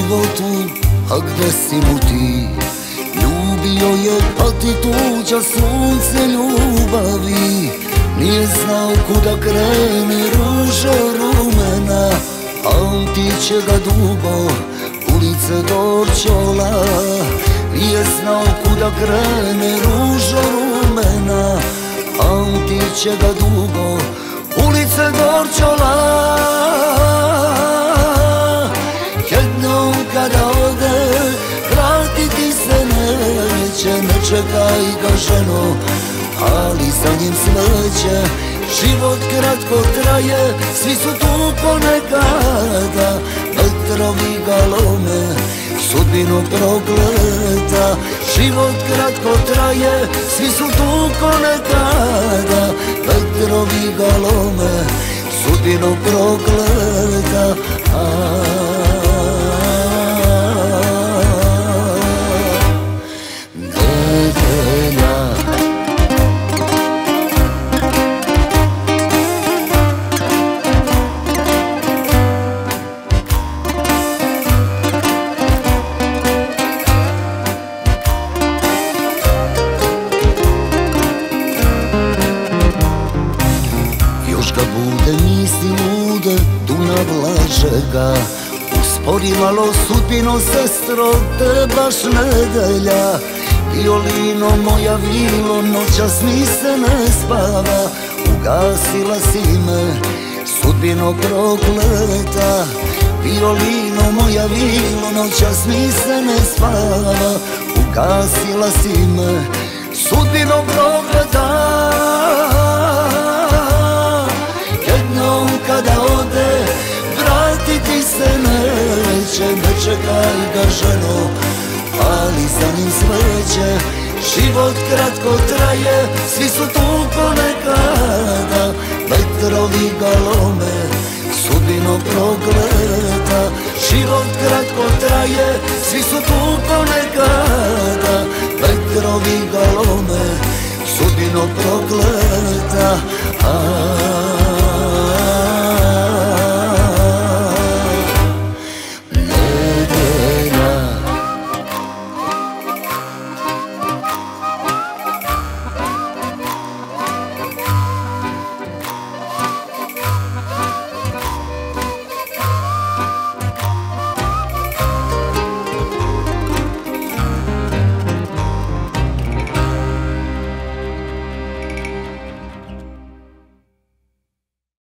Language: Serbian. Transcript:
životu, a gde si mu ti? Ljubio je pa ti tuđa sunce ljubavi. Nije znao kuda krene ruža rumena, pamtit će ga dugo ulice Dorćola. Nije znao kuda krene ruža rumena, pamtit će ga dugo ulice Dorćola. Jednom kada ode, vratiti se neće. Ne čekaj ga ženo, ali za njim smeće. Život kratko traje, svi su tu ponekada. Vetrovi ga lome, sudbinu prokleta. Život kratko traje, svi su tu ponekada. Vetrovi ga lome, sudbinu prokleta. Još ga bude misli lude, Dunav laže ga. Uspori malo sudbino, sestro, te baš nedelja. Violino moja vilo, noćas mi se ne spava. Ugasila si me, sudbino prokleta. Violino moja vilo, noćas mi se ne spava. Ugasila si me, sudbino prokleta. Kada ode, vratiti se neće. Ne čekaj ga ženo, ali za njim sveće. Život kratko traje, svi su tu ponekada. Vetrovi ga lome, sudbino prokleta. Život kratko traje, svi su tu ponekada. Vetrovi ga lome, sudbino prokleta.